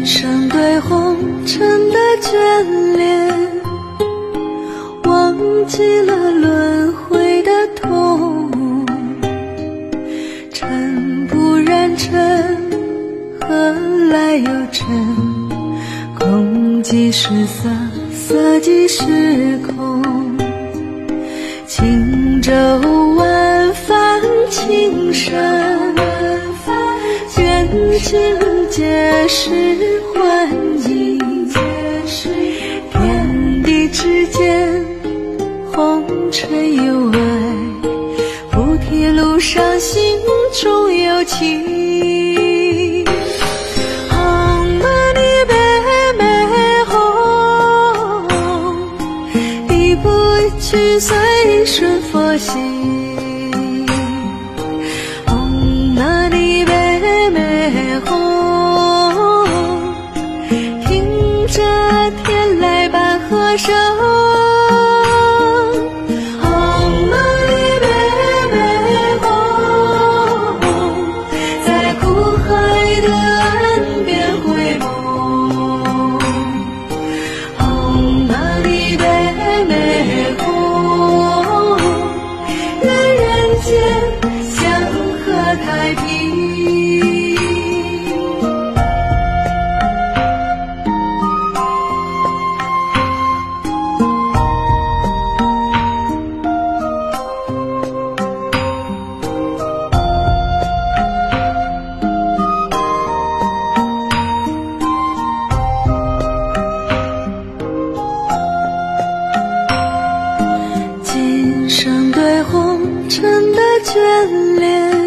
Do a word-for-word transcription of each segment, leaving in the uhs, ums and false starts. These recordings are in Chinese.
今生对红尘的眷恋，忘记了轮回的痛。尘不染尘，何来有尘？空即是色，色即是空。轻舟万帆情深，缘尽皆是幻影。天地之间，红尘有爱，菩提路上心中有情。红玛尼贝美红，一步一趋随顺佛心。红玛尼贝美红，听着天籁伴和声。太平，今生对红尘的眷恋，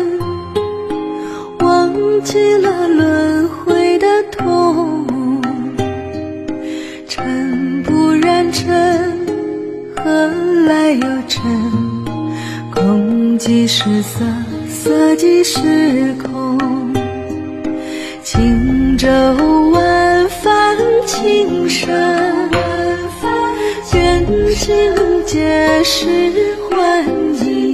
忘记了轮回的痛。尘不染尘，何来有尘？空即是色，色即是空。轻舟万帆情深，缘尽皆是幻影。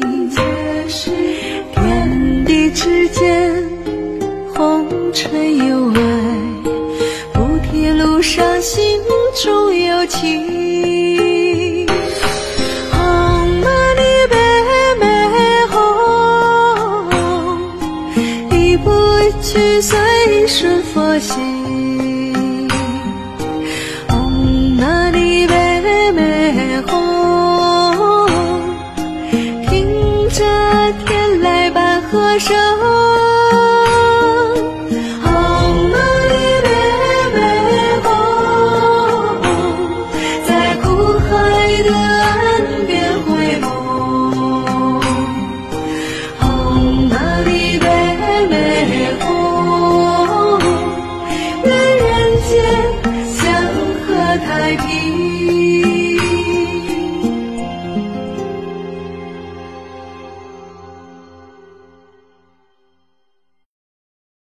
天地之间，红尘有爱，菩提路上心中有情。红玛尼贝美红，一步一趋随顺佛心。